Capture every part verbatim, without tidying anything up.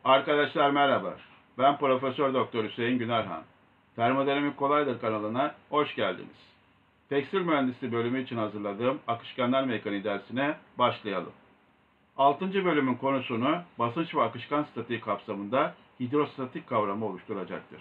Arkadaşlar merhaba. Ben Profesör Doktor Hüseyin Günarhan. Termodinamik Kolaydır kanalına hoş geldiniz. Tekstil Mühendisliği bölümü için hazırladığım akışkanlar mekaniği dersine başlayalım. altıncı bölümün konusunu basınç ve akışkan statiği kapsamında hidrostatik kavramı oluşturacaktır.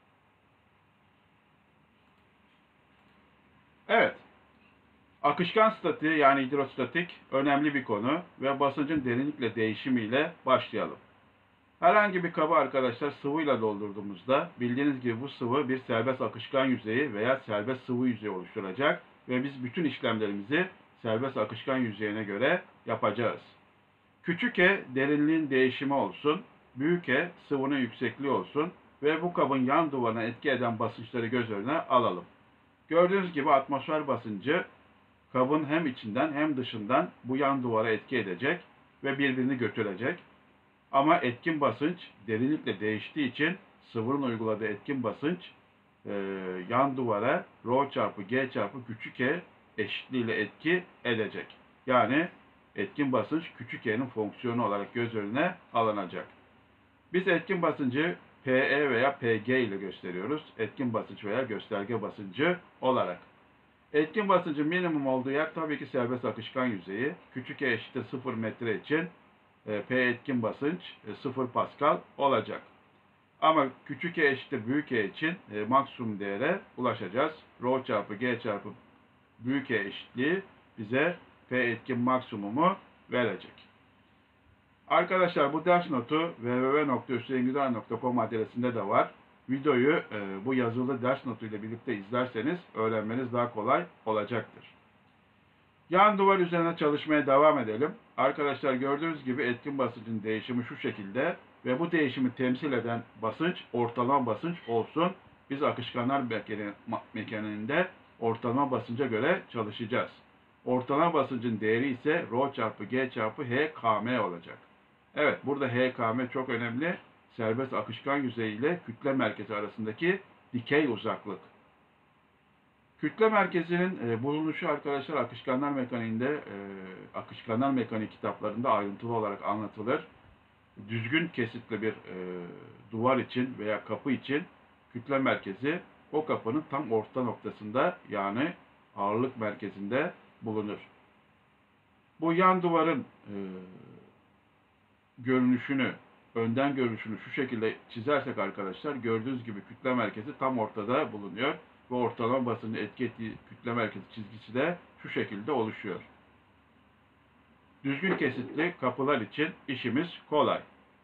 Evet, akışkan statiği yani hidrostatik önemli bir konu ve basıncın derinlikle değişimiyle başlayalım. Herhangi bir kabı arkadaşlar sıvıyla doldurduğumuzda bildiğiniz gibi bu sıvı bir serbest akışkan yüzeyi veya serbest sıvı yüzeyi oluşturacak ve biz bütün işlemlerimizi serbest akışkan yüzeyine göre yapacağız. Küçük e derinliğin değişimi olsun, büyük e sıvının yüksekliği olsun ve bu kabın yan duvarına etki eden basınçları göz önüne alalım. Gördüğünüz gibi atmosfer basıncı kabın hem içinden hem dışından bu yan duvara etki edecek ve birbirini götürecek. Ama etkin basınç derinlikle değiştiği için sıvının uyguladığı etkin basınç e, yan duvara rho çarpı g çarpı küçük e eşitliğiyle etki edecek. Yani etkin basınç küçük e'nin fonksiyonu olarak göz önüne alınacak. Biz etkin basıncı Pe veya Pg ile gösteriyoruz. Etkin basınç veya gösterge basıncı olarak. Etkin basıncın minimum olduğu yer tabii ki serbest akışkan yüzeyi. Küçük e eşittir sıfır metre için P etkin basınç sıfır Pascal olacak. Ama küçük e eşittir büyük e için e, maksimum değere ulaşacağız. Rho çarpı g çarpı büyük e eşitliği bize P etkin maksimumu verecek. Arkadaşlar bu ders notu w w w nokta hüseyingüzar nokta com adresinde de var. Videoyu e, bu yazılı ders notuyla birlikte izlerseniz öğrenmeniz daha kolay olacaktır. Yan duvar üzerine çalışmaya devam edelim. Arkadaşlar gördüğünüz gibi etkin basıncın değişimi şu şekilde ve bu değişimi temsil eden basınç ortalama basınç olsun. Biz akışkanlar mekaniğinde ortalama basınca göre çalışacağız. Ortalama basıncın değeri ise rho çarpı g çarpı h km olacak. Evet, burada h km çok önemli. Serbest akışkan yüzeyi ile kütle merkezi arasındaki dikey uzaklık. Kütle merkezinin e, bulunuşu arkadaşlar akışkanlar mekaniğinde, e, akışkanlar mekaniği kitaplarında ayrıntılı olarak anlatılır. Düzgün kesitli bir e, duvar için veya kapı için kütle merkezi o kapının tam orta noktasında yani ağırlık merkezinde bulunur. Bu yan duvarın e, görünüşünü, önden görünüşünü şu şekilde çizersek arkadaşlar gördüğünüz gibi kütle merkezi tam ortada bulunuyor. Ve ortalama basıncı etki ettiği kütle merkezi çizgisi de şu şekilde oluşuyor. Düzgün kesitli kapılar için işimiz kolay.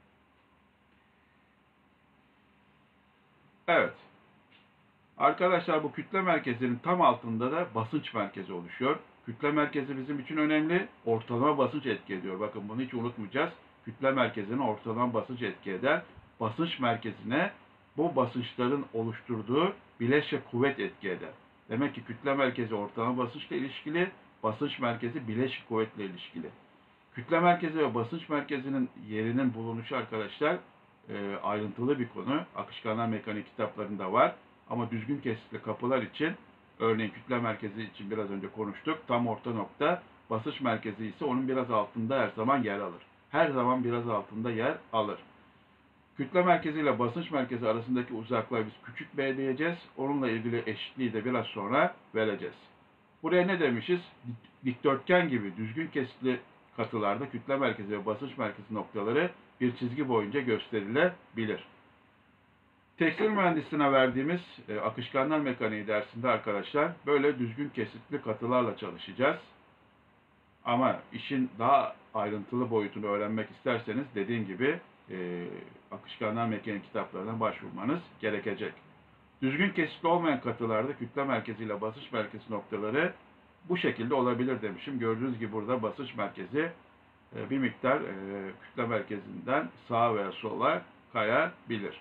Evet. Arkadaşlar bu kütle merkezinin tam altında da basınç merkezi oluşuyor. Kütle merkezi bizim için önemli. Ortalama basınç etki ediyor. Bakın bunu hiç unutmayacağız. Kütle merkezine ortalama basınç etki eder. Basınç merkezine bu basınçların oluşturduğu bileşke kuvvet etki eder. Demek ki kütle merkezi ortalama basınçla ilişkili, basınç merkezi bileşik kuvvetle ilişkili. Kütle merkezi ve basınç merkezinin yerinin bulunuşu arkadaşlar e, ayrıntılı bir konu. Akışkanlar mekaniği kitaplarında var. Ama düzgün kesitli kapılar için, örneğin kütle merkezi için biraz önce konuştuk. Tam orta nokta, basınç merkezi ise onun biraz altında her zaman yer alır. Her zaman biraz altında yer alır. Kütle merkezi ile basınç merkezi arasındaki uzaklığa biz küçük b diyeceğiz. Onunla ilgili eşitliği de biraz sonra vereceğiz. Buraya ne demişiz? Dikdörtgen gibi düzgün kesitli katılarda kütle merkezi ve basınç merkezi noktaları bir çizgi boyunca gösterilebilir. Tekstil mühendisliğine verdiğimiz e, akışkanlar mekaniği dersinde arkadaşlar böyle düzgün kesitli katılarla çalışacağız. Ama işin daha ayrıntılı boyutunu öğrenmek isterseniz dediğim gibi e, akışkanlar mekaniği kitaplarına başvurmanız gerekecek. Düzgün kesitli olmayan katılarda kütle merkezi ile basınç merkezi noktaları bu şekilde olabilir demişim. Gördüğünüz gibi burada basınç merkezi e, bir miktar e, kütle merkezinden sağa veya sola kayabilir.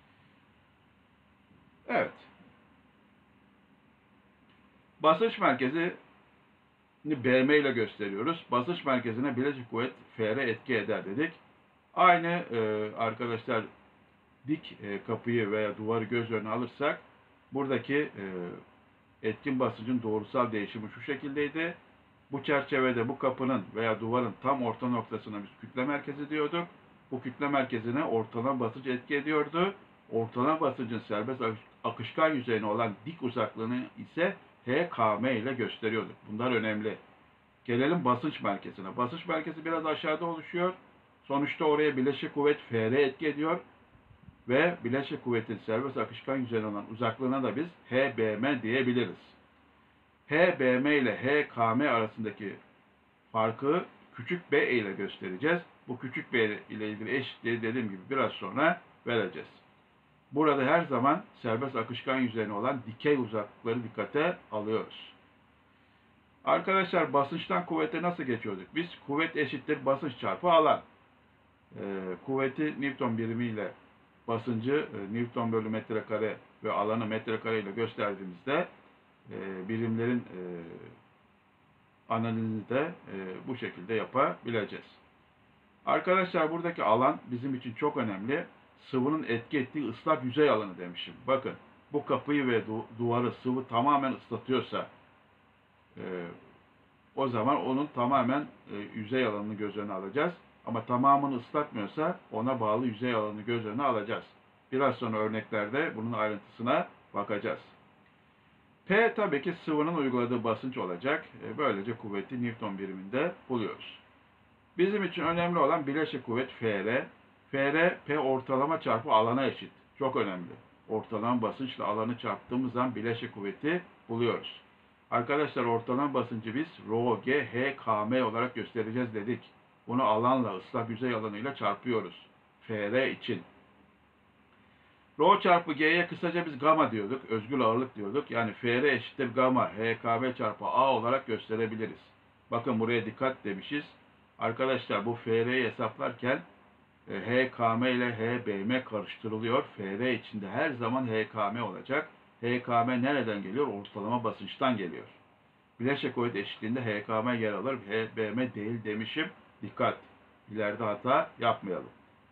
Evet. Basınç merkezi B M ile gösteriyoruz. Basınç merkezine bileşik kuvvet F R etki eder dedik. Aynı e, arkadaşlar dik e, kapıyı veya duvarı göz önüne alırsak buradaki e, etkin basıncın doğrusal değişimi şu şekildeydi. Bu çerçevede bu kapının veya duvarın tam orta noktasına biz kütle merkezi diyorduk. bu kütle merkezine ortalama basınç etki ediyordu. Ortalama basıncın serbest akışkan yüzeyine olan dik uzaklığını ise H K M ile gösteriyorduk. Bunlar önemli. Gelelim basınç merkezine. Basınç merkezi biraz aşağıda oluşuyor. Sonuçta oraya bileşik kuvvet F R etki ediyor. Ve bileşik kuvvetin serbest akışkan yüzeyine olan uzaklığına da biz H B M diyebiliriz. H B M ile H K M arasındaki farkı küçük b ile göstereceğiz. Bu küçük b ile ilgili eşitliği dediğim gibi biraz sonra vereceğiz. Burada her zaman serbest akışkan yüzeyine olan dikey uzaklıkları dikkate alıyoruz. Arkadaşlar basınçtan kuvvete nasıl geçiyorduk? Biz kuvvet eşittir basınç çarpı alan. Ee, kuvveti Newton birimiyle basıncı e, Newton bölü metrekare ve alanı metrekare ile gösterdiğimizde e, birimlerin e, analizini de e, bu şekilde yapabileceğiz. Arkadaşlar buradaki alan bizim için çok önemli. Sıvının etki ettiği ıslak yüzey alanı demişim. Bakın bu kapıyı ve du duvarı sıvı tamamen ıslatıyorsa e, o zaman onun tamamen e, yüzey alanını göz önüne alacağız. Ama tamamını ıslatmıyorsa ona bağlı yüzey alanını göz önüne alacağız. Biraz sonra örneklerde bunun ayrıntısına bakacağız. P tabii ki sıvının uyguladığı basınç olacak. E, böylece kuvveti Newton biriminde buluyoruz. Bizim için önemli olan bileşik kuvvet F R. F R, P ortalama çarpı alana eşit. Çok önemli. Ortalama basınçla alanı çarptığımız zaman bileşik kuvveti buluyoruz. Arkadaşlar ortalama basıncı biz Rho G H K M olarak göstereceğiz dedik. Bunu alanla, ıslak yüzey alanıyla çarpıyoruz. F R için. Rho çarpı G'ye kısaca biz gamma diyorduk. Özgül ağırlık diyorduk. Yani F R eşittir gamma H K M çarpı A olarak gösterebiliriz. Bakın buraya dikkat demişiz. Arkadaşlar bu F R'yi hesaplarken H K M ile H B M karıştırılıyor. F R içinde her zaman H K M olacak. H K M nereden geliyor? Ortalama basınçtan geliyor. Bileşik kuvvet eşitliğinde H K M yer alır. H B M değil demişim. Dikkat. İleride hata yapmayalım.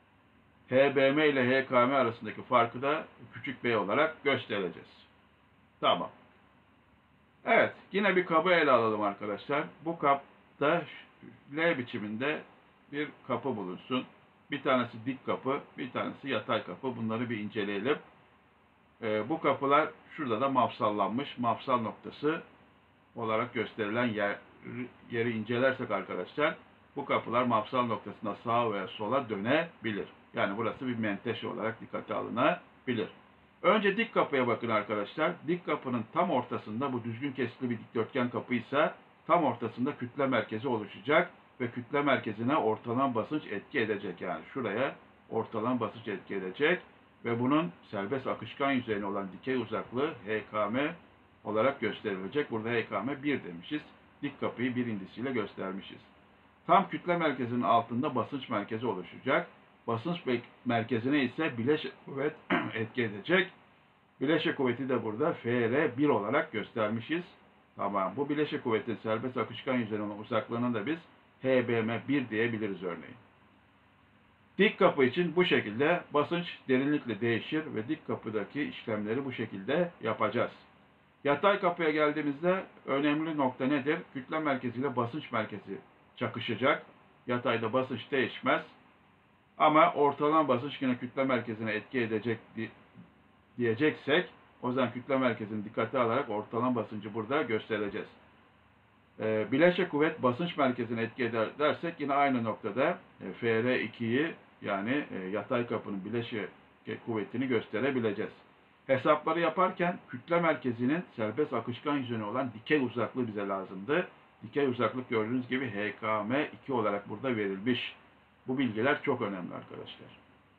H B M ile H K M arasındaki farkı da küçük b olarak göstereceğiz. Tamam. Evet. Yine bir kabı ele alalım arkadaşlar. Bu kapta L biçiminde bir kapı bulunsun. Bir tanesi dik kapı, bir tanesi yatay kapı. Bunları bir inceleyelim. Ee, bu kapılar şurada da mafsallanmış. Mafsal noktası olarak gösterilen yer, yeri incelersek arkadaşlar bu kapılar mafsal noktasına sağa veya sola dönebilir. Yani burası bir menteşe olarak dikkate alınabilir. Önce dik kapıya bakın arkadaşlar. Dik kapının tam ortasında bu düzgün kesitli bir dikdörtgen kapıysa tam ortasında kütle merkezi oluşacak ve kütle merkezine ortalama basınç etki edecek. Yani şuraya ortalama basınç etki edecek ve bunun serbest akışkan yüzeyine olan dikey uzaklığı H K M olarak gösterilecek. Burada H K M bir demişiz. Dik kapıyı bir indisiyle göstermişiz. Tam kütle merkezinin altında basınç merkezi oluşacak. Basınç merkezine ise bileşik kuvvet etki edecek. Bileşik kuvveti de burada F R bir olarak göstermişiz. Tamam. Bu bileşik kuvvetin serbest akışkan yüzeyine olan uzaklığını da biz H B M bir diyebiliriz örneğin. Dik kapı için bu şekilde basınç derinlikle değişir ve dik kapıdaki işlemleri bu şekilde yapacağız. Yatay kapıya geldiğimizde önemli nokta nedir? Kütle merkeziyle basınç merkezi çakışacak. Yatayda basınç değişmez. Ama ortalama basınç yine kütle merkezine etki edecek diyeceksek o zaman kütle merkezini dikkate alarak ortalama basıncı burada göstereceğiz. E, bileşik kuvvet basınç merkezine etki eder dersek yine aynı noktada e, F R ikiyi yani e, yatay kapının bileşik kuvvetini gösterebileceğiz. Hesapları yaparken kütle merkezinin serbest akışkan yüzeyine olan dikey uzaklığı bize lazımdı. Dikey uzaklık gördüğünüz gibi H K M iki olarak burada verilmiş. Bu bilgiler çok önemli arkadaşlar.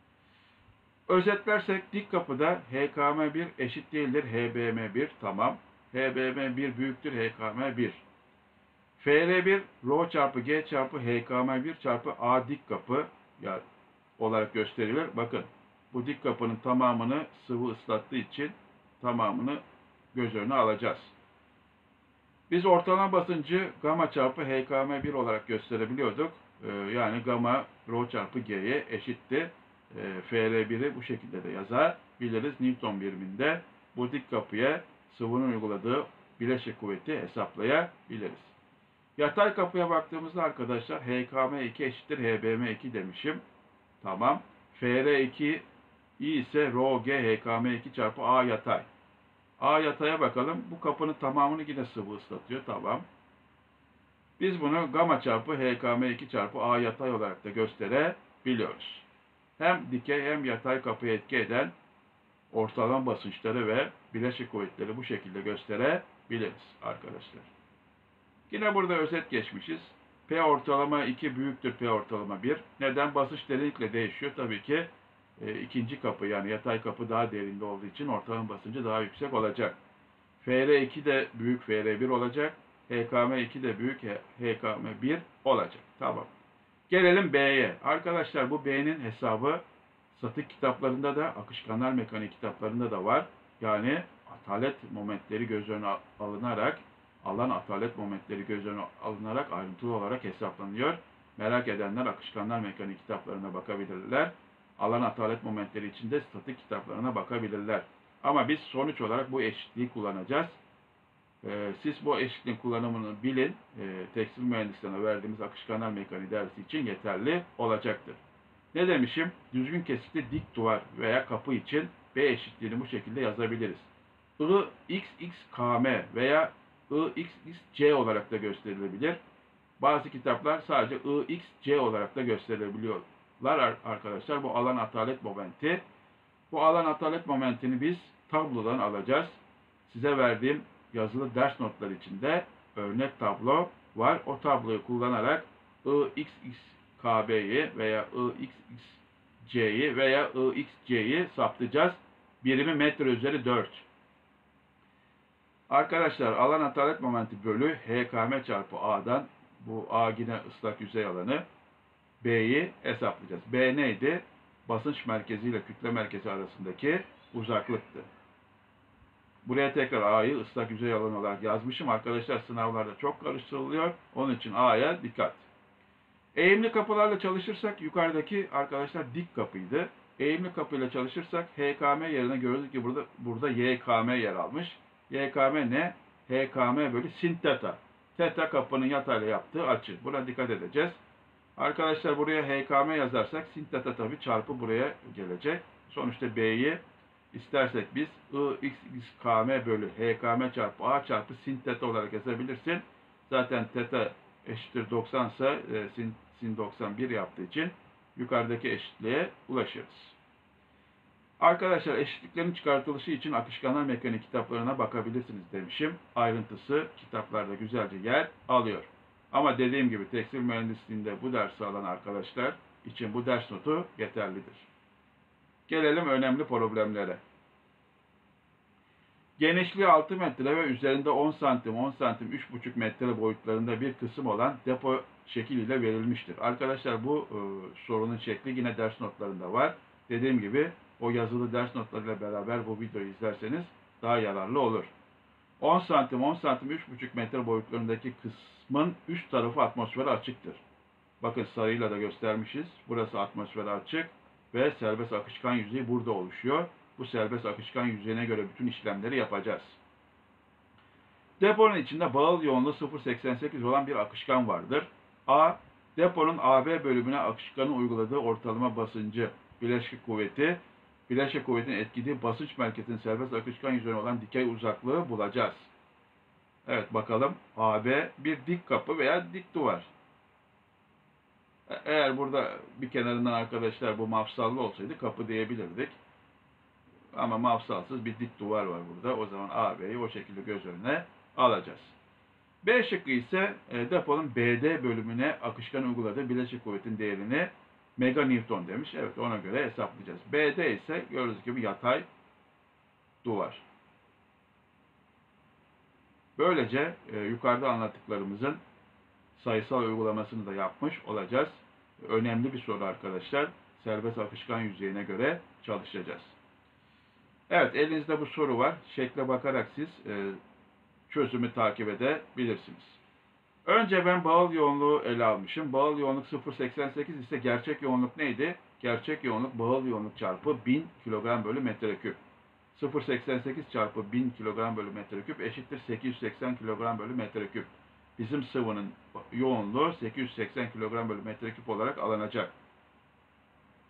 Özetlersek dik kapıda H K M bir eşit değildir H B M bir. Tamam. H B M bir büyüktür H K M bir. F R bir Rho çarpı G çarpı H K M bir çarpı A dik kapı yani olarak gösterilir. Bakın bu dik kapının tamamını sıvı ıslattığı için tamamını göz önüne alacağız. Biz ortalama basıncı gamma çarpı H K M bir olarak gösterebiliyorduk. Ee, yani gamma Rho çarpı G'ye eşitti. Ee, F R biri bu şekilde de yazabiliriz. Newton biriminde bu dik kapıya sıvının uyguladığı bileşik kuvveti hesaplayabiliriz. Yatay kapıya baktığımızda arkadaşlar H K M iki eşittir H B M iki demişim. Tamam. F R iki i ise Rho G H K M iki çarpı A yatay. A yataya bakalım. Bu kapının tamamını yine sıvı ıslatıyor. Tamam. Biz bunu gamma çarpı H K M iki çarpı A yatay olarak da gösterebiliyoruz. Hem dikey hem yatay kapıya etki eden ortalama basınçları ve bileşik kuvvetleri bu şekilde gösterebiliriz arkadaşlar. Yine burada özet geçmişiz. P ortalama iki büyüktür P ortalama bir. Neden? Basınç derinlikle değişiyor. Tabii ki e, ikinci kapı yani yatay kapı daha derinde olduğu için ortalama basıncı daha yüksek olacak. F R iki de büyük F R bir olacak. H K M iki de büyük H K M bir olacak. Tamam. Gelelim B'ye. Arkadaşlar bu B'nin hesabı statik kitaplarında da, akışkanlar mekaniği kitaplarında da var. Yani atalet momentleri göz önüne alınarak, alan atalet momentleri göz önüne alınarak ayrıntılı olarak hesaplanıyor. Merak edenler akışkanlar mekaniği kitaplarına bakabilirler. Alan atalet momentleri için de statik kitaplarına bakabilirler. Ama biz sonuç olarak bu eşitliği kullanacağız. Ee, siz bu eşitliğin kullanımını bilin. Ee, tekstil mühendisliğine verdiğimiz akışkanlar mekaniği dersi için yeterli olacaktır. Ne demişim? Düzgün kesikli dik duvar veya kapı için B eşitliğini bu şekilde yazabiliriz. I X X K M veya I X X C olarak da gösterilebilir. Bazı kitaplar sadece I X C olarak da gösterilebiliyorlar arkadaşlar. Bu alan atalet momenti. Bu alan atalet momentini biz tablodan alacağız. Size verdiğim yazılı ders notları içinde örnek tablo var. O tabloyu kullanarak I X X K B'yi veya I X X C'yi veya I X C'yi saptayacağız. Birimi metre üzeri dört. Arkadaşlar alan atalet momenti bölü H K M çarpı A'dan, bu A yine ıslak yüzey alanı, B'yi hesaplayacağız. B neydi? Basınç merkezi ile kütle merkezi arasındaki uzaklıktı. Buraya tekrar A'yı ıslak yüzey alanı olarak yazmışım. Arkadaşlar sınavlarda çok karıştırılıyor. Onun için A'ya dikkat. Eğimli kapılarla çalışırsak yukarıdaki arkadaşlar dik kapıydı. Eğimli kapıyla çalışırsak H K M yerine gördük ki burada burada Y K M yer almış. Y K M ne? H K M bölü sin teta. Teta kapının yatayla yaptığı açı. Buna dikkat edeceğiz. Arkadaşlar buraya H K M yazarsak sin teta tabi çarpı buraya gelecek. Sonuçta B'yi istersek biz I X X K M bölü H K M çarpı A çarpı sin teta olarak yazabilirsin. Zaten teta eşittir doksan ise e, sin, sin doksan bir yaptığı için yukarıdaki eşitliğe ulaşırız. Arkadaşlar eşitliklerin çıkartılışı için akışkanlar mekaniği kitaplarına bakabilirsiniz demişim. Ayrıntısı kitaplarda güzelce yer alıyor. Ama dediğim gibi tekstil mühendisliğinde bu dersi alan arkadaşlar için bu ders notu yeterlidir. Gelelim önemli problemlere. Genişliği altı metre ve üzerinde on santim, on santim, üç buçuk metre boyutlarında bir kısım olan depo şekliyle verilmiştir. Arkadaşlar bu e, sorunun şekli yine ders notlarında var. Dediğim gibi o yazılı ders notlarıyla beraber bu videoyu izlerseniz daha yararlı olur. on santim, on santim, üç buçuk metre boyutlarındaki kısmın üst tarafı atmosfere açıktır. Bakın sarıyla da göstermişiz. Burası atmosfere açık ve serbest akışkan yüzeyi burada oluşuyor. Bu serbest akışkan yüzeyine göre bütün işlemleri yapacağız. Deponun içinde bağıl yoğunluğu sıfır virgül seksen sekiz olan bir akışkan vardır. A. Deponun A B bölümüne akışkanın uyguladığı ortalama basıncı, bileşik kuvveti, bileşik kuvvetin etkilediği basınç merkezinin serbest akışkan yüzeyine olan dikey uzaklığı bulacağız. Evet bakalım. A B bir dik kapı veya dik duvar. Eğer burada bir kenarından arkadaşlar bu mafsallı olsaydı kapı diyebilirdik. Ama mafsalsız bir dik duvar var burada. O zaman A B'yi o şekilde göz önüne alacağız. B şıkkı ise e, deponun B D bölümüne akışkan uyguladığı bileşik kuvvetin değerini meganewton demiş. Evet ona göre hesaplayacağız. B D ise gördüğünüz gibi yatay duvar. Böylece e, yukarıda anlattıklarımızın sayısal uygulamasını da yapmış olacağız. Önemli bir soru arkadaşlar. Serbest akışkan yüzeyine göre çalışacağız. Evet elinizde bu soru var. Şekle bakarak siz e, çözümü takip edebilirsiniz. Önce ben bağıl yoğunluğu ele almışım. Bağıl yoğunluk sıfır virgül seksen sekiz ise gerçek yoğunluk neydi? Gerçek yoğunluk bağıl yoğunluk çarpı bin kilogram bölü metreküp. sıfır virgül seksen sekiz çarpı bin kilogram bölü metreküp eşittir sekiz yüz seksen kilogram bölü metreküp. Bizim sıvının yoğunluğu sekiz yüz seksen kilogram bölü metreküp olarak alınacak.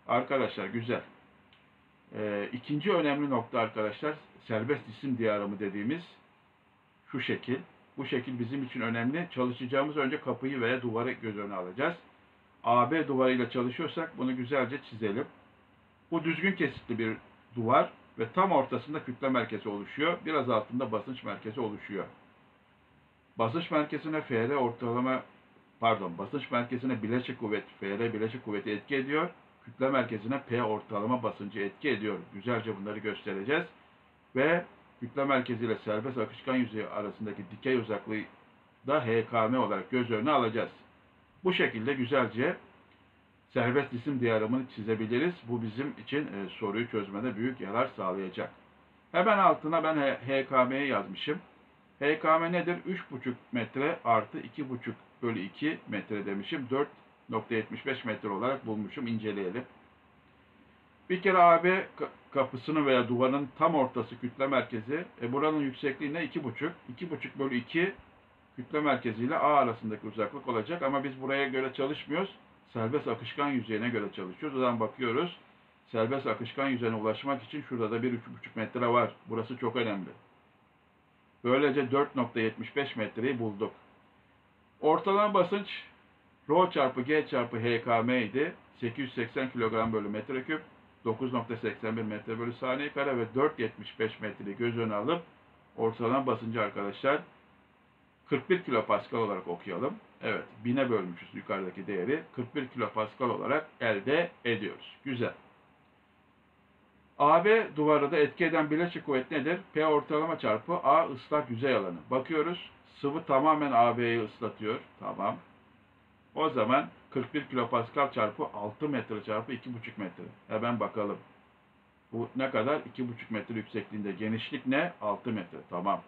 Arkadaşlar güzel. Ee, ikinci önemli nokta arkadaşlar serbest cisim diyagramı dediğimiz şu şekil. Bu şekil bizim için önemli. Çalışacağımız önce kapıyı veya duvarı göz önüne alacağız. A B duvarıyla çalışıyorsak bunu güzelce çizelim. Bu düzgün kesitli bir duvar ve tam ortasında kütle merkezi oluşuyor. Biraz altında basınç merkezi oluşuyor. Basınç merkezine F R ortalama pardon basınç merkezine bileşik kuvvet F R bileşik kuvveti etki ediyor. Kütle merkezine P ortalama basıncı etki ediyor. Güzelce bunları göstereceğiz. Ve kütle merkezi ile serbest akışkan yüzeyi arasındaki dikey uzaklığı da H K M olarak göz önüne alacağız. Bu şekilde güzelce serbest cisim diyagramını çizebiliriz. Bu bizim için e, soruyu çözmede büyük yarar sağlayacak. Hemen altına ben H K M'yi yazmışım. H K M nedir? üç buçuk metre artı iki buçuk bölü iki metre demişim. dört nokta yetmiş beş metre olarak bulmuşum. İnceleyelim. Bir kere A B kapısının veya duvarın tam ortası kütle merkezi. E buranın yüksekliği ne? iki buçuk. iki buçuk bölü iki kütle merkezi ile A arasındaki uzaklık olacak. Ama biz buraya göre çalışmıyoruz. Serbest akışkan yüzeyine göre çalışıyoruz. O zaman bakıyoruz. Serbest akışkan yüzeyine ulaşmak için şurada da bir üç buçuk metre var. Burası çok önemli. Böylece dört nokta yetmiş beş metreyi bulduk. Ortalama basınç Rho çarpı G çarpı H K M idi. sekiz yüz seksen kilogram bölü metreküp. dokuz nokta seksen bir metre bölü saniye kare ve dört nokta yetmiş beş metreyi göz önüne alıp ortalama basıncı arkadaşlar kırk bir kilopascal olarak okuyalım. Evet, bine bölmüşüz yukarıdaki değeri. kırk bir kilopascal olarak elde ediyoruz. Güzel. A B duvarı da etki eden bileşik kuvvet nedir? P ortalama çarpı A ıslak yüzey alanı. Bakıyoruz. Sıvı tamamen A B'yi ıslatıyor. Tamam. O zaman kırk bir kilopascal çarpı altı metre çarpı iki buçuk metre. Hemen bakalım. Bu ne kadar? iki buçuk metre yüksekliğinde. Genişlik ne? altı metre. Tamam.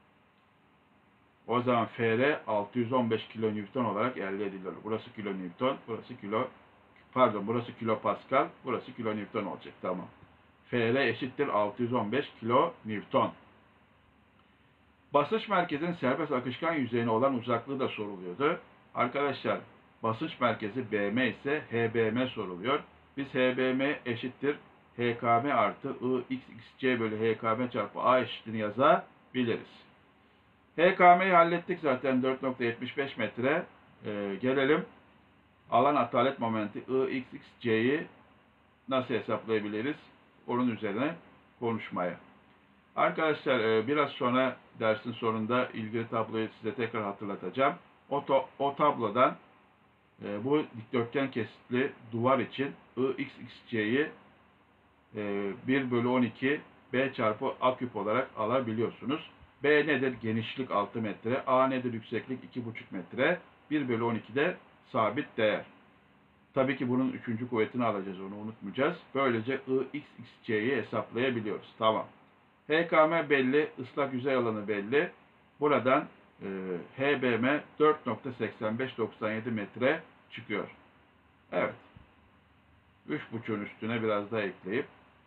O zaman F R altı yüz on beş kilonewton olarak elde ediliyor. Burası kilonewton, burası kilo pardon burası kilopascal, burası kilonewton olacak. Tamam. F R eşittir altı yüz on beş kilonewton. Basınç merkezinin serbest akışkan yüzeyine olan uzaklığı da soruluyordu. Arkadaşlar basınç merkezi B M ise H B M soruluyor. Biz H B M eşittir H K M artı I X X C bölü H K M çarpı A eşitliğini yazabiliriz. H K M'yi hallettik zaten dört nokta yetmiş beş metre. Ee, gelelim alan atalet momenti I X X C'yi nasıl hesaplayabiliriz? Onun üzerine konuşmaya. Arkadaşlar e, biraz sonra dersin sonunda ilgili tabloyu size tekrar hatırlatacağım. O, to, o tablodan e, bu dikdörtgen kesitli duvar için I X X C'yi e, bir bölü on iki B çarpı A küp olarak alabiliyorsunuz. B nedir? Genişlik altı metre. A nedir? Yükseklik iki buçuk metre. bir bölü on iki'de sabit değer. Tabii ki bunun üçüncü kuvvetini alacağız. Onu unutmayacağız. Böylece I X X C'yi hesaplayabiliyoruz. Tamam. H K M belli. Islak yüzey alanı belli. Buradan e, H B M dört nokta seksen beş doksan yedi metre çıkıyor. Evet. üç buçuğun üstüne biraz daha ekleyip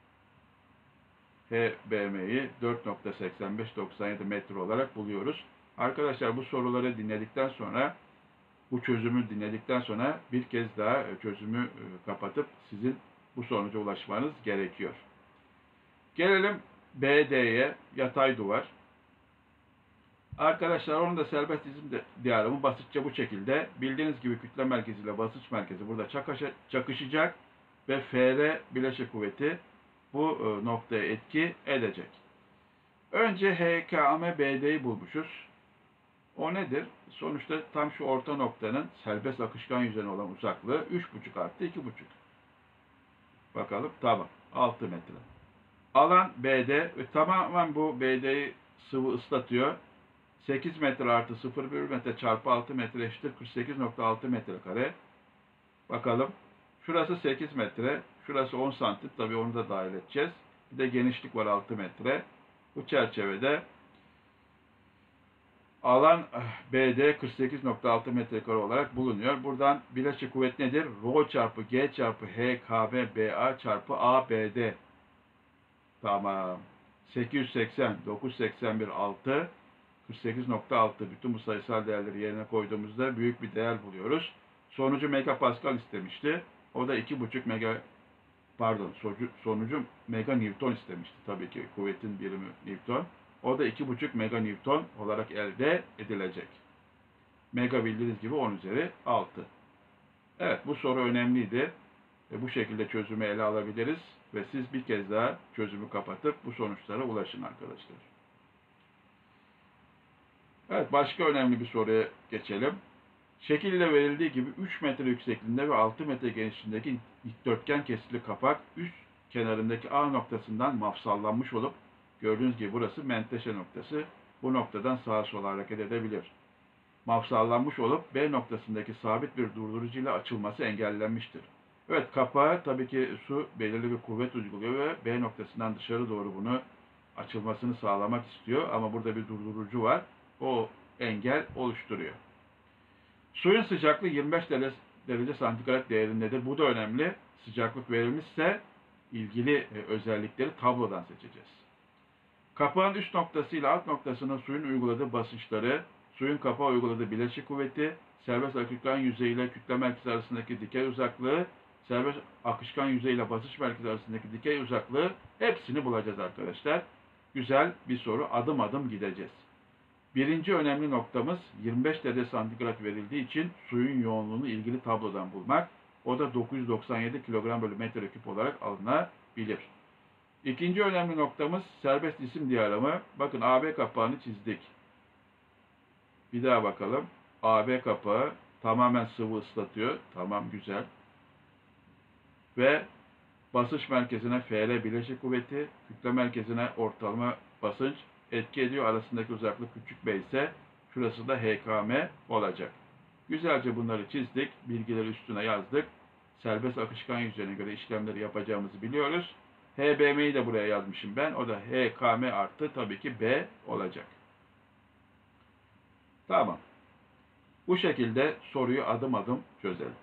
H B M'yi dört nokta seksen beş doksan yedi metre olarak buluyoruz. Arkadaşlar bu soruları dinledikten sonra, bu çözümü dinledikten sonra bir kez daha çözümü kapatıp sizin bu sonuca ulaşmanız gerekiyor. Gelelim B D'ye, yatay duvar. Arkadaşlar onun da serbest cisim diyagramı basitçe bu şekilde. Bildiğiniz gibi kütle merkezi ile basınç merkezi burada çakışacak ve F R bileşik kuvveti bu noktaya etki edecek. Önce H K M B D'yi bulmuşuz. O nedir? Sonuçta tam şu orta noktanın serbest akışkan yüzeyine olan uzaklığı üç buçuk artı iki buçuk. Bakalım. Tamam. altı metre. Alan B D ve tamamen bu B D'yi sıvı ıslatıyor. sekiz metre artı sıfır virgül bir metre çarpı altı metre eşittir kırk sekiz nokta altı metre kare. Bakalım. Şurası sekiz metre. Şurası on santim. Tabii onu da dahil edeceğiz. Bir de genişlik var altı metre. Bu çerçevede alan B D kırk sekiz nokta altı metrekare olarak bulunuyor. Buradan bileşik kuvvet nedir? Rho çarpı G çarpı H K V B A çarpı A B D. Tamam. sekiz yüz seksen, dokuz yüz seksen bir, altı, kırk sekiz nokta altı. Bütün bu sayısal değerleri yerine koyduğumuzda büyük bir değer buluyoruz. Sonucu megapascal istemişti. O da iki buçuk mega pardon sonucu, sonucu mega Newton istemişti. Tabii ki kuvvetin birimi Newton. O da iki buçuk mega Newton olarak elde edilecek. Mega bildiğiniz gibi on üzeri altı. Evet, bu soru önemliydi. Ve bu şekilde çözümü ele alabiliriz. Ve siz bir kez daha çözümü kapatıp bu sonuçlara ulaşın arkadaşlar. Evet, başka önemli bir soruya geçelim. Şekilde verildiği gibi üç metre yüksekliğinde ve altı metre genişliğindeki dikdörtgen kesitli kapak üst kenarındaki A noktasından mafsallanmış olup gördüğünüz gibi burası menteşe noktası. Bu noktadan sağa sola hareket edebilir. Mafsallanmış olup B noktasındaki sabit bir durdurucu ile açılması engellenmiştir. Evet, kapağa tabii ki su belirli bir kuvvet uyguluyor ve B noktasından dışarı doğru bunu açılmasını sağlamak istiyor. Ama burada bir durdurucu var. O engel oluşturuyor. Suyun sıcaklığı yirmi beş derece santigrat değerindedir. Bu da önemli. Sıcaklık verilmişse ilgili özellikleri tablodan seçeceğiz. Kapağın üst noktası ile alt noktasına suyun uyguladığı basınçları, suyun kapağa uyguladığı bileşik kuvveti, serbest akışkan yüzey ile kütle merkezi arasındaki dikey uzaklığı, serbest akışkan yüzey ile basınç merkezi arasındaki dikey uzaklığı hepsini bulacağız arkadaşlar. Güzel bir soru. Adım adım gideceğiz. Birinci önemli noktamız yirmi beş derece santigrat verildiği için suyun yoğunluğunu ilgili tablodan bulmak. O da dokuz yüz doksan yedi kilogram bölü metreküp olarak alınabilir. İkinci önemli noktamız serbest cisim diyagramı. Bakın A B kapağını çizdik. Bir daha bakalım. A B kapağı tamamen sıvı ıslatıyor. Tamam, güzel. Ve basınç merkezine F R bileşik kuvveti, kütle merkezine ortalama basınç etki ediyor. Arasındaki uzaklık küçük B ise şurası da H K M olacak. Güzelce bunları çizdik. Bilgileri üstüne yazdık. Serbest akışkan yüzeyine göre işlemleri yapacağımızı biliyoruz. H B M'yi de buraya yazmışım ben. O da H K M artı tabii ki B olacak. Tamam. Bu şekilde soruyu adım adım çözelim.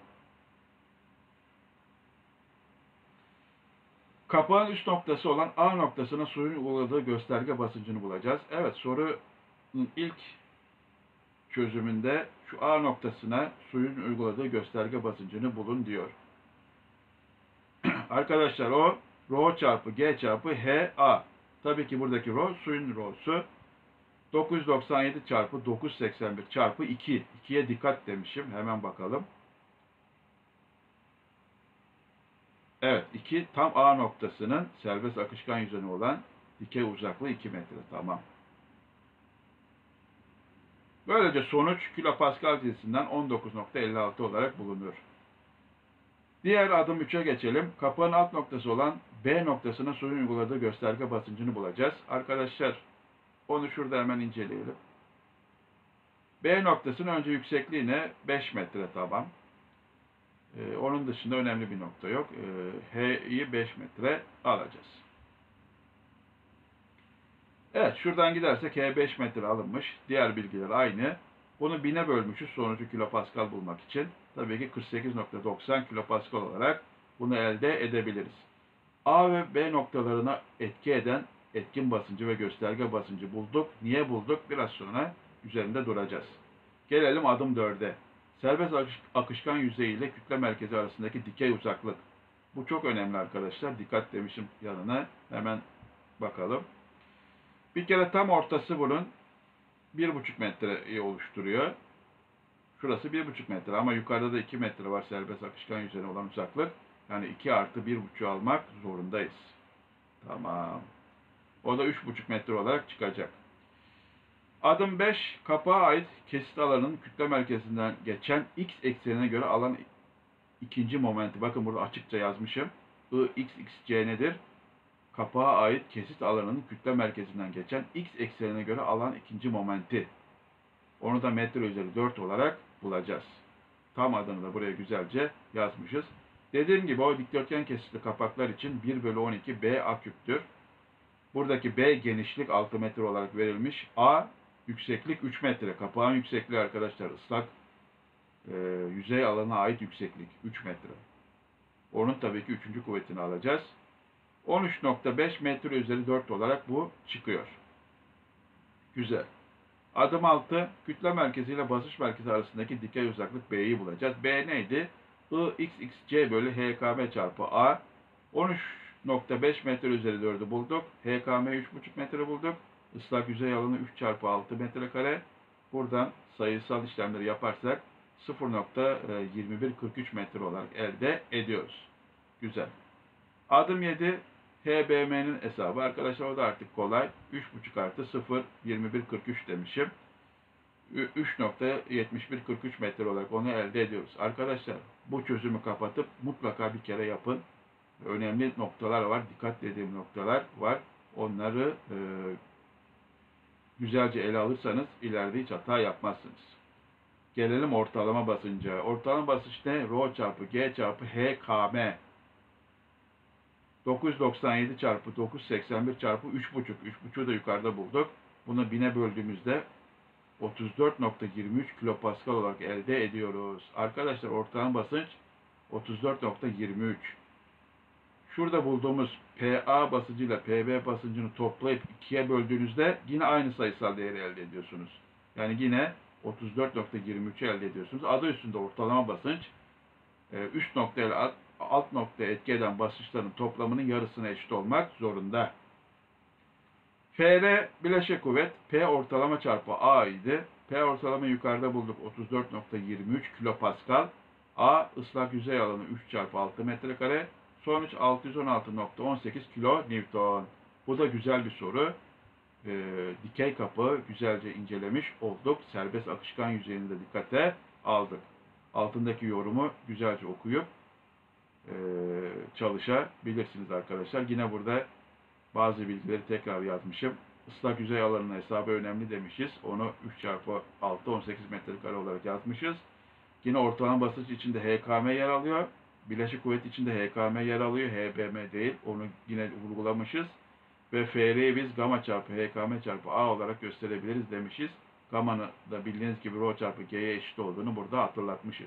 Kapağın üst noktası olan A noktasına suyun uyguladığı gösterge basıncını bulacağız. Evet, sorunun ilk çözümünde şu A noktasına suyun uyguladığı gösterge basıncını bulun diyor. Arkadaşlar o Rho çarpı G çarpı H A. Tabii ki buradaki Rho suyun Rho'su. dokuz yüz doksan yedi çarpı dokuz yüz seksen bir çarpı iki. ikiye dikkat demişim. Hemen bakalım. Evet, iki tam A noktasının serbest akışkan yüzeyine olan dikey uzaklığı iki metre. Tamam. Böylece sonuç kilopascal cinsinden on dokuz nokta elli altı olarak bulunur. Diğer adım üçe geçelim. Kapağın alt noktası olan B noktasına suyun uyguladığı gösterge basıncını bulacağız. Arkadaşlar onu şurada hemen inceleyelim. B noktasının önce yüksekliği ne? beş metre, tamam. Ee, onun dışında önemli bir nokta yok. Ee, H'yi beş metre alacağız. Evet, şuradan gidersek H beş metre alınmış. Diğer bilgiler aynı. Bunu bine bölmüşüz sonucu kilopascal bulmak için. Tabii ki kırk sekiz nokta doksan kilopascal olarak bunu elde edebiliriz. A ve B noktalarına etki eden etkin basıncı ve gösterge basıncı bulduk. Niye bulduk? Biraz sonra üzerinde duracağız. Gelelim adım dörde. Serbest akışkan yüzey ile kütle merkezi arasındaki dikey uzaklık. Bu çok önemli arkadaşlar. Dikkat demişim yanına. Hemen bakalım. Bir kere tam ortası bunun bir buçuk metreyi oluşturuyor. Şurası bir buçuk metre ama yukarıda da iki metre var serbest akışkan yüzeyine olan uzaklık. Yani iki artı bir buçuğu almak zorundayız. Tamam. O da üç buçuk metre olarak çıkacak. Adım beş, kapağa ait kesit alanının kütle merkezinden geçen x eksenine göre alan ikinci momenti. Bakın burada açıkça yazmışım. I, x, x, c nedir? Kapağa ait kesit alanının kütle merkezinden geçen x eksenine göre alan ikinci momenti. Onu da metre üzeri dört olarak bulacağız. Tam adını da buraya güzelce yazmışız. Dediğim gibi o dikdörtgen kesitli kapaklar için bir bölü on iki B A küptür. Buradaki B genişlik altı metre olarak verilmiş. A yükseklik üç metre. Kapağın yüksekliği arkadaşlar ıslak e, yüzey alanına ait yükseklik üç metre. Onun tabii ki üçüncü kuvvetini alacağız. on üç nokta beş metre üzeri dört olarak bu çıkıyor. Güzel. Adım altı, kütle merkezi ile basınç merkezi arasındaki dikey uzaklık B'yi bulacağız. B neydi? I, x, x, c bölü H K M çarpı A. on üç nokta beş metre üzeri dördü bulduk. H K M üç buçuk metre bulduk. Islak yüzey alanı üç çarpı altı metrekare. Buradan sayısal işlemleri yaparsak sıfır nokta yirmi bir kırk üç metre olarak elde ediyoruz. Güzel. Adım yedi. H B M'nin hesabı. Arkadaşlar o da artık kolay. üç buçuk artı sıfır yirmi bir kırk üç demişim. üç nokta yetmiş bir kırk üç metre olarak onu elde ediyoruz. Arkadaşlar bu çözümü kapatıp mutlaka bir kere yapın. Önemli noktalar var. Dikkat dediğim noktalar var. Onları e, güzelce ele alırsanız ileride hiç hata yapmazsınız. Gelelim ortalama basınca. Ortalama basınç ne? Rho çarpı G çarpı H K M. dokuz yüz doksan yedi çarpı dokuz yüz seksen bir çarpı üç buçuk. üç buçuğu da yukarıda bulduk. Bunu bine böldüğümüzde otuz dört nokta yirmi üç kilopascal olarak elde ediyoruz. Arkadaşlar ortalama basınç otuz dört nokta yirmi üç. Şurada bulduğumuz P A basıncıyla P B basıncını toplayıp ikiye böldüğünüzde yine aynı sayısal değeri elde ediyorsunuz. Yani yine otuz dört nokta yirmi üç'ü elde ediyorsunuz. Adı üstünde ortalama basınç üst nokta ile alt nokta etki eden basınçların toplamının yarısına eşit olmak zorunda. F R bileşik kuvvet, P ortalama çarpı A idi. P ortalama yukarıda bulduk otuz dört nokta yirmi üç kilopascal. A ıslak yüzey alanı üç çarpı altı metrekare. Sonuç altı yüz on altı nokta on sekiz kilo Newton. Bu da güzel bir soru. E, dikey kapı güzelce incelemiş olduk. Serbest akışkan yüzeyini de dikkate aldık. Altındaki yorumu güzelce okuyup e, çalışabilirsiniz arkadaşlar. Yine burada bazı bilgileri tekrar yazmışım. Islak yüzey alanının hesabı önemli demişiz. Onu üç çarpı altı on sekiz metrekare olarak yazmışız. Yine ortalama basınç içinde H K M yer alıyor. Bileşik kuvvet içinde H K M yer alıyor. H B M değil. Onu yine vurgulamışız. Ve F R'yi biz gamma çarpı H K M çarpı A olarak gösterebiliriz demişiz. Gamma'nın da bildiğiniz gibi rho çarpı G'ye eşit olduğunu burada hatırlatmışız.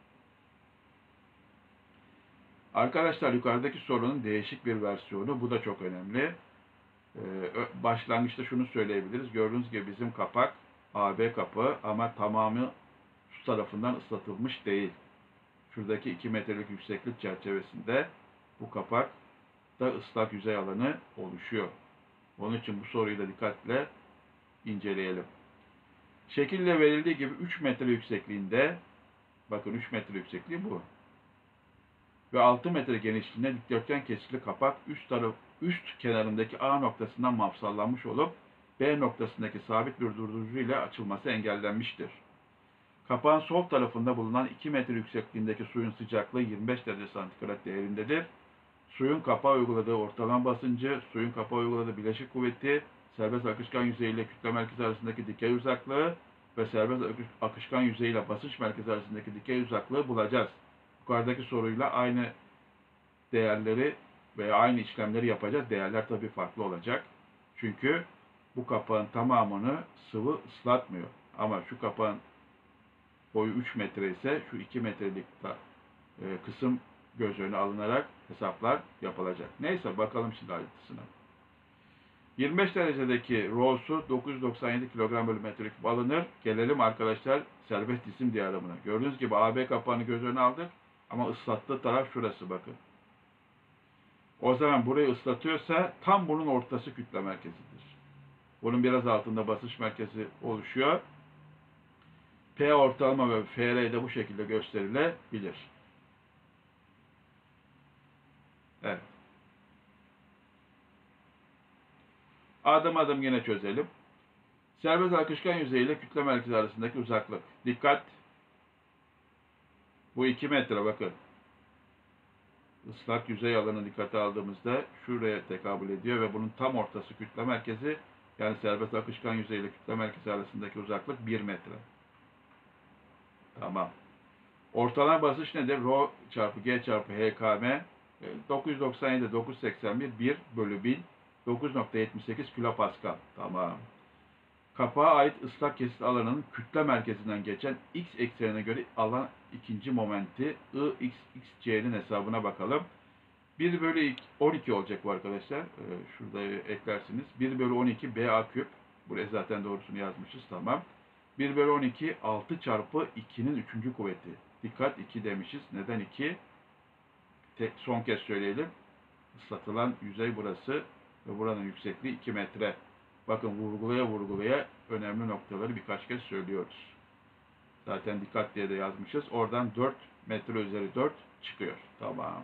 Arkadaşlar yukarıdaki sorunun değişik bir versiyonu. Bu da çok önemli. Başlangıçta şunu söyleyebiliriz. Gördüğünüz gibi bizim kapak A B kapı ama tamamı su tarafından ıslatılmış değil. Şuradaki iki metrelik yükseklik çerçevesinde bu kapak da ıslak yüzey alanı oluşuyor. Onun için bu soruyu da dikkatle inceleyelim. Şekille verildiği gibi üç metre yüksekliğinde, bakın üç metre yüksekliği bu. Ve altı metre genişliğinde dikdörtgen kesitli kapak üst taraf üst kenarındaki A noktasından mafsallanmış olup B noktasındaki sabit bir durdurucu ile açılması engellenmiştir. Kapağın sol tarafında bulunan iki metre yüksekliğindeki suyun sıcaklığı yirmi beş derece santigrat değerindedir. Suyun kapağa uyguladığı ortalama basıncı, suyun kapağa uyguladığı bileşik kuvveti, serbest akışkan yüzey ile kütle merkezi arasındaki dikey uzaklığı ve serbest akışkan yüzey ile basınç merkezi arasındaki dikey uzaklığı bulacağız. Yukarıdaki soruyla aynı değerleri veya aynı işlemleri yapacağız. Değerler tabii farklı olacak. Çünkü bu kapağın tamamını sıvı ıslatmıyor. Ama şu kapağın boyu üç metre ise şu iki metrelik kısım göz önüne alınarak hesaplar yapılacak. Neyse bakalım şimdi ayrıntısına. yirmi beş derecedeki rho'su dokuz yüz doksan yedi kilogram bölü metreküp alınır. Gelelim arkadaşlar serbest cisim diyagramına. Gördüğünüz gibi A B kapağını göz önüne aldık. Ama ıslattığı taraf şurası bakın. O zaman burayı ıslatıyorsa tam bunun ortası kütle merkezidir. Bunun biraz altında basınç merkezi oluşuyor. P ortalama ve F R de bu şekilde gösterilebilir. Evet. Adım adım yine çözelim. Serbest akışkan yüzey ile kütle merkezi arasındaki uzaklık. Dikkat. Bu iki metre bakın. Islak yüzey alanı dikkate aldığımızda şuraya tekabül ediyor ve bunun tam ortası kütle merkezi. Yani serbest akışkan yüzey ile kütle merkezi arasındaki uzaklık bir metre. Tamam. Ortalama basınç nedir? Rho çarpı G çarpı H K M dokuz yüz doksan yedi dokuz yüz seksen bir bir bölü bin dokuz nokta yetmiş sekiz kilopascal. Tamam. Kapağa ait ıslak kesit alanının kütle merkezinden geçen x eksenine göre alan ikinci momenti I X X C'nin hesabına bakalım. bir bölü on iki olacak bu arkadaşlar. Ee, şurada eklersiniz. bir bölü on iki B A küp. Buraya zaten doğrusunu yazmışız. Tamam. bir bölü on iki altı çarpı iki'nin üçüncü kuvveti. Dikkat iki demişiz. Neden iki? Tek, son kez söyleyelim. Islatılan yüzey burası ve buranın yüksekliği iki metre. Bakın vurgulaya vurgulaya önemli noktaları birkaç kez söylüyoruz. Zaten dikkat diye de yazmışız. Oradan dört metre üzeri dört çıkıyor. Tamam.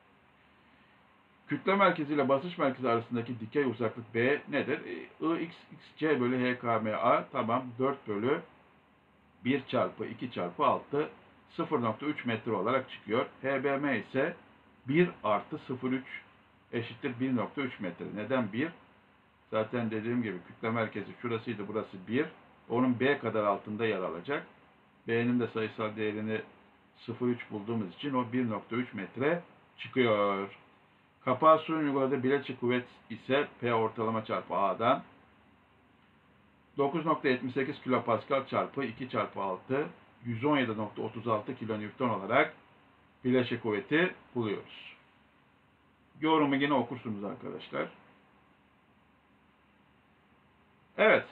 Kütle merkezi ile basınç merkezi arasındaki dikey uzaklık B nedir? I x x c bölü H K M A. Tamam. dört bölü bir çarpı iki çarpı altı sıfır nokta üç metre olarak çıkıyor. H B M ise bir artı sıfır nokta üç eşittir bir nokta üç metre. Neden bir? Zaten dediğim gibi kütle merkezi şurasıydı, burası bir. Onun B kadar altında yer alacak. B'nin de sayısal değerini sıfır nokta üç bulduğumuz için o bir nokta üç metre çıkıyor. Kapağı suyun uyguladığı bileşik kuvvet ise P ortalama çarpı A'dan dokuz nokta yetmiş sekiz kilopascal çarpı iki çarpı altı yüz on yedi nokta otuz altı kilonewton olarak bileşik kuvveti buluyoruz. Yorumu yine okursunuz arkadaşlar. Evet.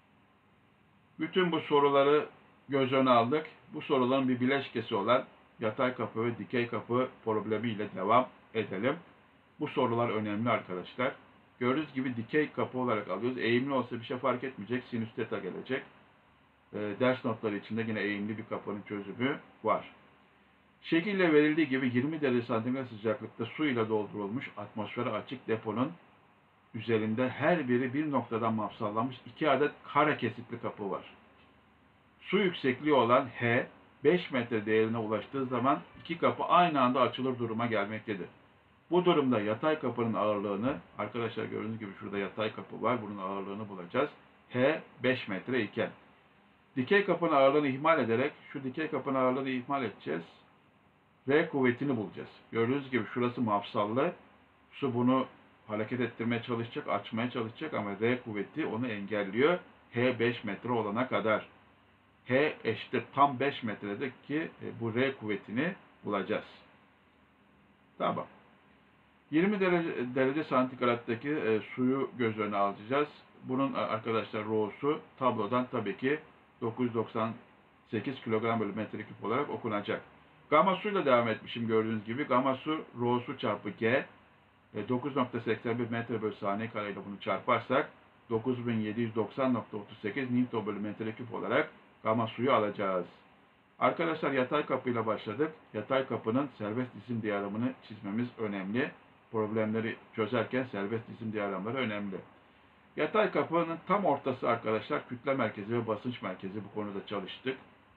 Bütün bu soruları göz önüne aldık. Bu soruların bir bileşkesi olan yatay kapı ve dikey kapı problemiyle devam edelim. Bu sorular önemli arkadaşlar. Gördüğünüz gibi dikey kapı olarak alıyoruz. Eğimli olsa bir şey fark etmeyecek. Sinüs theta gelecek. E, ders notları içinde yine eğimli bir kapının çözümü var. Şekille verildiği gibi yirmi derece santigrat sıcaklıkta su ile doldurulmuş atmosfere açık deponun üzerinde her biri bir noktadan mafsallanmış iki adet kare kesitli kapı var. Su yüksekliği olan H, beş metre değerine ulaştığı zaman iki kapı aynı anda açılır duruma gelmektedir. Bu durumda yatay kapının ağırlığını, arkadaşlar gördüğünüz gibi şurada yatay kapı var, bunun ağırlığını bulacağız. H beş metre iken. Dikey kapının ağırlığını ihmal ederek, şu dikey kapının ağırlığını ihmal edeceğiz. R kuvvetini bulacağız. Gördüğünüz gibi şurası mafsallı. Su bunu hareket ettirmeye çalışacak, açmaya çalışacak ama R kuvveti onu engelliyor. H beş metre olana kadar. H eşittir tam beş metredeki bu R kuvvetini bulacağız. Tamam. yirmi derece, derece santigrattaki e, suyu göz önüne alacağız. Bunun arkadaşlar rho'su tablodan tabii ki dokuz yüz doksan sekiz kilogram bölü metreküp olarak okunacak. Gamma suyla devam etmişim gördüğünüz gibi. Gamma su rho'su çarpı G e, dokuz nokta seksen bir metre bölü saniye kareyle bunu çarparsak dokuz bin yedi yüz doksan nokta otuz sekiz Newton bölü metreküp olarak gamma suyu alacağız. Arkadaşlar yatay kapıyla başladık. Yatay kapının serbest cisim diyagramını çizmemiz önemli. Problemleri çözerken serbest cisim diyagramları önemli. Yatay kapının tam ortası arkadaşlar kütle merkezi ve basınç merkezi, bu konuda çalıştık.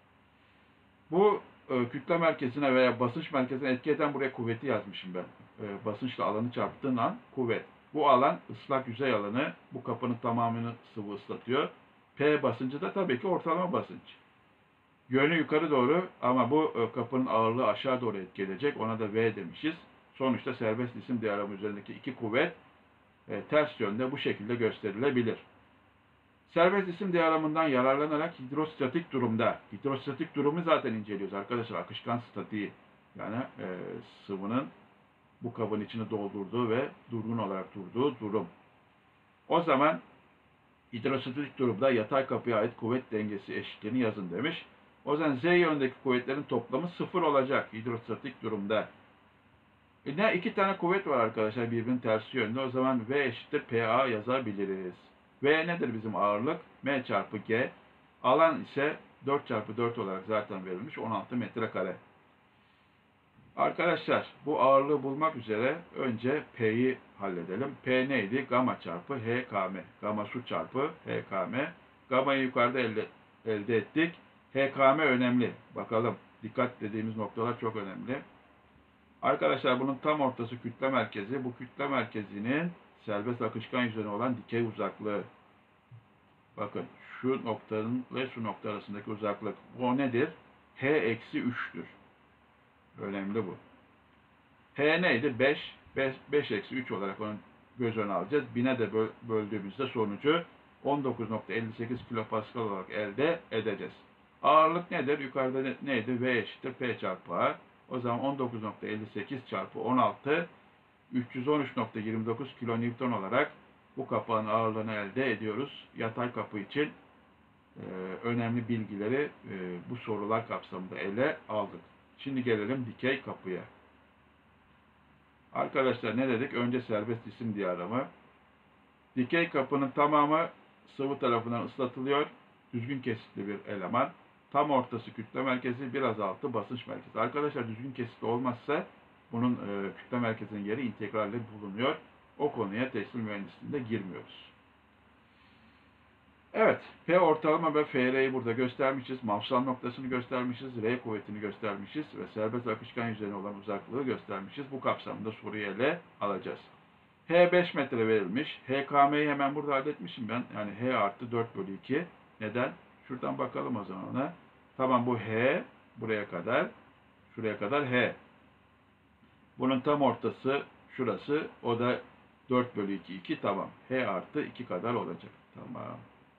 Bu e, kütle merkezine veya basınç merkezine etki eden buraya kuvveti yazmışım ben. E, basınçla alanı çarptığın an kuvvet. Bu alan ıslak yüzey alanı. Bu kapının tamamını sıvı ıslatıyor. P basıncı da tabii ki ortalama basınç. Yönü yukarı doğru ama bu e, kapının ağırlığı aşağı doğru etki edecek. Ona da V demişiz. Sonuçta serbest cisim diyagramı üzerindeki iki kuvvet e, ters yönde bu şekilde gösterilebilir. Serbest cisim diyagramından yararlanarak hidrostatik durumda, hidrostatik durumu zaten inceliyoruz arkadaşlar. Akışkan statiği, yani e, sıvının bu kabın içini doldurduğu ve durgun olarak durduğu durum. O zaman hidrostatik durumda yatay kapıya ait kuvvet dengesi eşitliğini yazın demiş. O zaman Z yönündeki kuvvetlerin toplamı sıfır olacak hidrostatik durumda. E ne? İki tane kuvvet var arkadaşlar birbirinin tersi yönde. O zaman V eşittir P A yazabiliriz. V nedir bizim ağırlık? M çarpı G. Alan ise dört çarpı dört olarak zaten verilmiş. on altı metrekare. Arkadaşlar bu ağırlığı bulmak üzere önce P'yi halledelim. P neydi? Gamma çarpı H K M. Gamma su çarpı H K M. Gamma'yı yukarıda elde, elde ettik. H K M önemli. Bakalım. Dikkat dediğimiz noktalar çok önemli. Arkadaşlar bunun tam ortası kütle merkezi. Bu kütle merkezinin serbest akışkan yüzeyine olan dikey uzaklığı. Bakın şu noktanın ve şu nokta arasındaki uzaklık. Bu nedir? H eksi üç'tür. Önemli bu. H neydi? beş. beş eksi üç olarak onu göz önüne alacağız. bin'e de böldüğümüzde sonucu on dokuz nokta elli sekiz kilopascal olarak elde edeceğiz. Ağırlık nedir? Yukarıda neydi? V eşittir P çarpı A. O zaman on dokuz nokta elli sekiz çarpı on altı üç yüz on üç nokta yirmi dokuz kilonewton olarak bu kapağın ağırlığını elde ediyoruz. Yatay kapı için e, önemli bilgileri e, bu sorular kapsamında ele aldık. Şimdi gelelim dikey kapıya. Arkadaşlar ne dedik? Önce serbest cisim diyagramı. Dikey kapının tamamı sıvı tarafından ıslatılıyor. Düzgün kesitli bir eleman. Tam ortası kütle merkezi, biraz altı basınç merkezi. Arkadaşlar düzgün kesitli olmazsa bunun e, kütle merkezinin yeri integralle bulunuyor. O konuya tekstil mühendisliğinde girmiyoruz. Evet, P ortalama ve F R'yi burada göstermişiz. Mafsal noktasını göstermişiz. R kuvvetini göstermişiz. Ve serbest akışkan yüzeyine olan uzaklığı göstermişiz. Bu kapsamda soruyu ele alacağız. H beş metre verilmiş. H K M'yi hemen burada halletmişim ben. Yani H artı dört bölü iki. Neden? Şuradan bakalım o zaman ona. Tamam, bu H buraya kadar. Şuraya kadar H. Bunun tam ortası şurası. O da dört bölü iki. iki. Tamam. H artı iki kadar olacak. Tamam.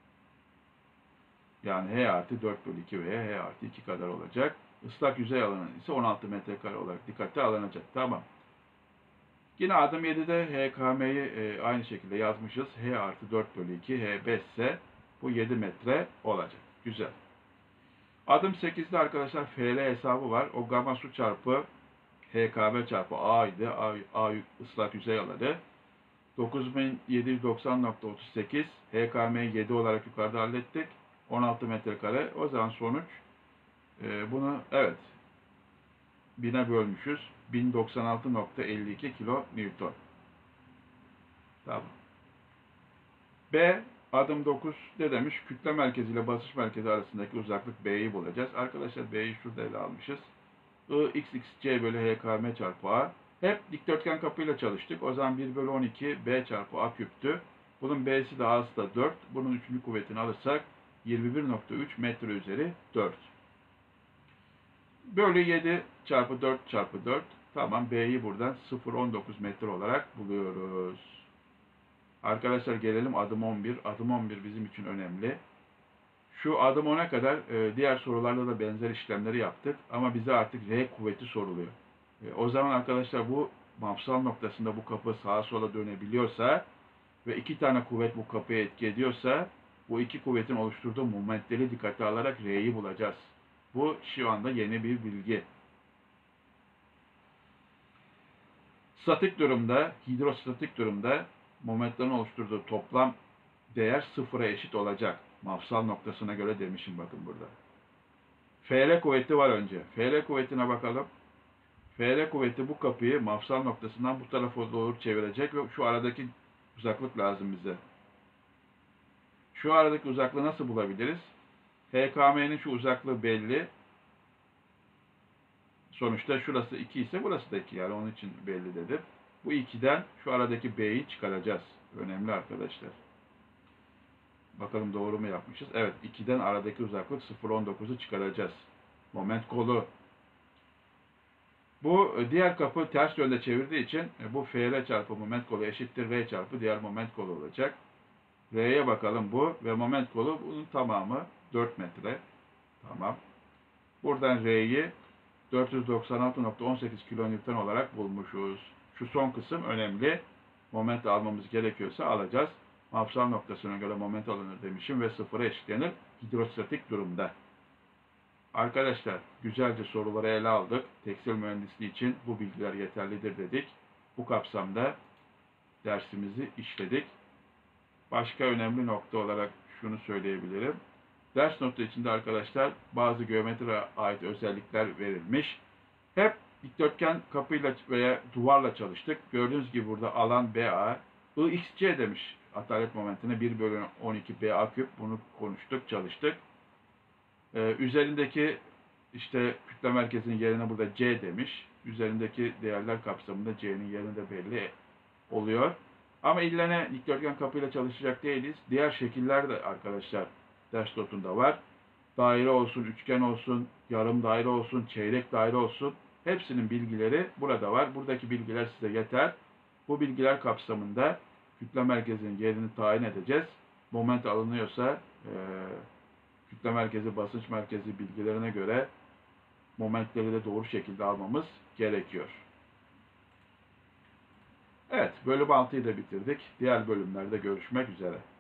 Yani H artı dört bölü iki veya H artı iki kadar olacak. Islak yüzey alanı ise on altı metrekare olarak dikkate alınacak. Tamam. Yine adım yedide H K M'yi e, aynı şekilde yazmışız. H artı dört bölü iki, H beş ise bu yedi metre olacak. Güzel. Adım sekizde arkadaşlar F L hesabı var. O gamma su çarpı H K M çarpı A idi. A, A ıslak yüzey alanı. dokuz bin yedi yüz doksan nokta otuz sekiz. H K M'yi yedi olarak yukarıda hallettik. on altı metrekare. O zaman sonuç e, bunu evet bine bölmüşüz. bin doksan altı nokta elli iki kilo Newton. Tamam. B adım dokuz ne demiş? Kütle merkezi ile basınç merkezi arasındaki uzaklık B'yi bulacağız. Arkadaşlar B'yi şurada ele almışız. I x x c bölü H K M çarpı A. Hep dikdörtgen kapıyla çalıştık. O zaman bir bölü on iki B çarpı A küptü. Bunun B'si de A'sı da dört. Bunun üçüncü kuvvetini alırsak yirmi bir nokta üç metre üzeri dört. Bölü yedi çarpı dört çarpı dört. Tamam, B'yi buradan sıfır virgül on dokuz metre olarak buluyoruz. Arkadaşlar gelelim adım on bir. Adım on bir bizim için önemli. Şu adım ona kadar e, diğer sorularda da benzer işlemleri yaptık. Ama bize artık R kuvveti soruluyor. E, o zaman arkadaşlar bu mafsal noktasında bu kapı sağa sola dönebiliyorsa ve iki tane kuvvet bu kapıya etki ediyorsa bu iki kuvvetin oluşturduğu momentleri dikkate alarak R'yi bulacağız. Bu şu anda yeni bir bilgi. Statik durumda, hidrostatik durumda momentlerin oluşturduğu toplam değer sıfıra eşit olacak. Mafsal noktasına göre demişim bakın burada. F L kuvveti var önce. F L kuvvetine bakalım. F L kuvveti bu kapıyı mafsal noktasından bu tarafa doğru çevirecek ve şu aradaki uzaklık lazım bize. Şu aradaki uzaklığı nasıl bulabiliriz? H K M'nin şu uzaklığı belli. Sonuçta şurası iki ise burası da iki, yani onun için belli dedim. Bu ikiden şu aradaki B'yi çıkaracağız. Önemli arkadaşlar. Bakalım doğru mu yapmışız? Evet, ikiden aradaki uzaklık sıfır virgül on dokuzu çıkaracağız. Moment kolu. Bu diğer kapı ters yönde çevirdiği için bu F L çarpı moment kolu eşittir R çarpı diğer moment kolu olacak. R'ye bakalım bu ve moment kolu bunun tamamı dört metre. Tamam. Buradan R'yi dört yüz doksan altı nokta on sekiz kilonewton olarak bulmuşuz. Şu son kısım önemli. Moment almamız gerekiyorsa alacağız. Mafsal noktasına göre moment alınır demişim ve sıfıra eşitlenir hidrostatik durumda. Arkadaşlar güzelce soruları ele aldık. Tekstil mühendisliği için bu bilgiler yeterlidir dedik. Bu kapsamda dersimizi işledik. Başka önemli nokta olarak şunu söyleyebilirim. Ders notu içinde arkadaşlar bazı geometriye ait özellikler verilmiş. Hep dikdörtgen kapıyla veya duvarla çalıştık. Gördüğünüz gibi burada alan B A, I X C demiş atalet momentine bir bölü on iki B A küp. Bunu konuştuk, çalıştık. Ee, üzerindeki işte kütle merkezinin yerine burada C demiş. Üzerindeki değerler kapsamında C'nin yerini de belli oluyor. Ama illene dikdörtgen kapıyla çalışacak değiliz. Diğer şekiller de arkadaşlar ders notunda var. Daire olsun, üçgen olsun, yarım daire olsun, çeyrek daire olsun. Hepsinin bilgileri burada var. Buradaki bilgiler size yeter. Bu bilgiler kapsamında kütle merkezinin yerini tayin edeceğiz. Moment alınıyorsa e, kütle merkezi, basınç merkezi bilgilerine göre momentleri de doğru şekilde almamız gerekiyor. Evet, bölüm altıyı da bitirdik. Diğer bölümlerde görüşmek üzere.